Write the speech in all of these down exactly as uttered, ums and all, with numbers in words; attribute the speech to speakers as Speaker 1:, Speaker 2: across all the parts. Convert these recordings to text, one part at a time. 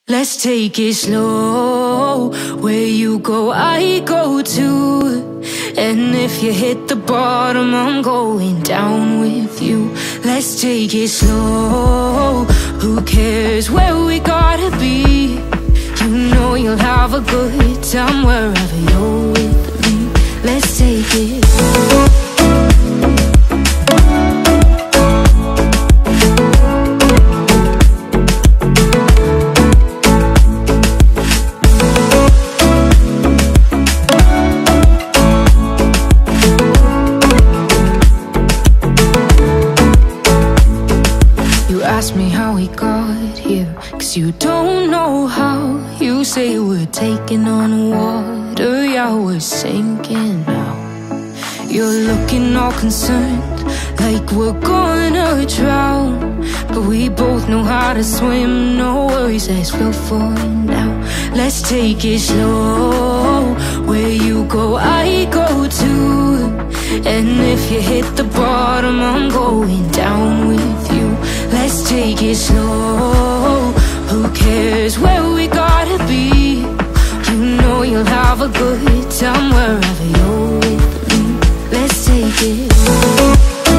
Speaker 1: Let's take it slow. Where you go, I go too. And if you hit the bottom, I'm going down with you. Let's take it slow. Who cares where we gotta be? You know you'll have a good time wherever you're with me. Let's take it slow. Ask me how we got here, cause you don't know how. You say we're taking on water, yeah, we're sinking now. You're looking all concerned, like we're gonna drown. But we both know how to swim, no worries, let's flow for now. Let's take it slow. Where you go, I go too. And if you hit the bottom, I'm going down with you. Let's take it slow. Who cares where we gotta be? You know you'll have a good time wherever you're with me. Let's take it slow.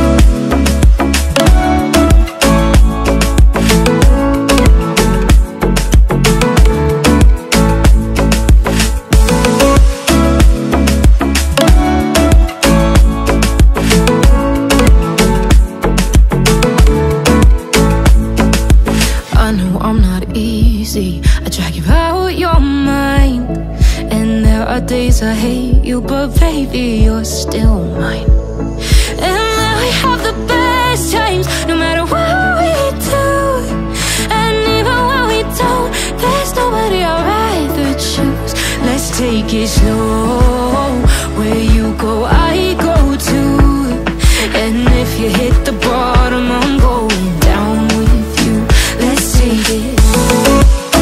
Speaker 1: I drag you out your mind, and there are days I hate you, but baby, you're still mine. And we have the best times, no matter what we do. And even when we don't, there's nobody I'd rather choose. Let's take it slow. Where you go, I go too. And if you hit the bottom, I'm going down with you. Let's take it slow.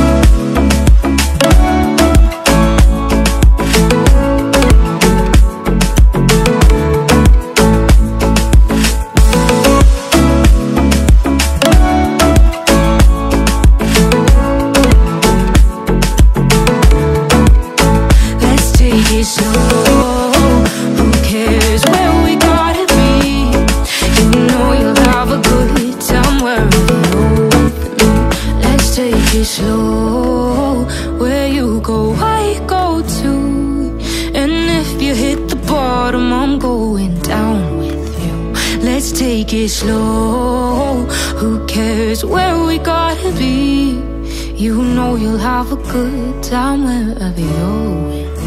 Speaker 1: Slow. Who cares where we gotta be? You know you'll have a good time wherever you're with me. Let's take it slow. Where you go, I go too. And if you hit the bottom, I'm going down with you. Let's take it slow. Who cares where we gotta be? You know you'll have a good time wherever you're with me.